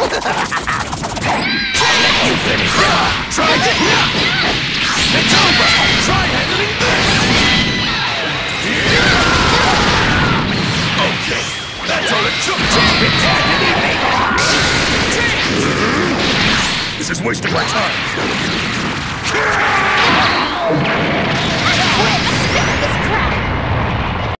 I'll let you finish that. Try it. It's over. Try handling this. Okay, that's all it took. It's hard to be made. This is wasting my time.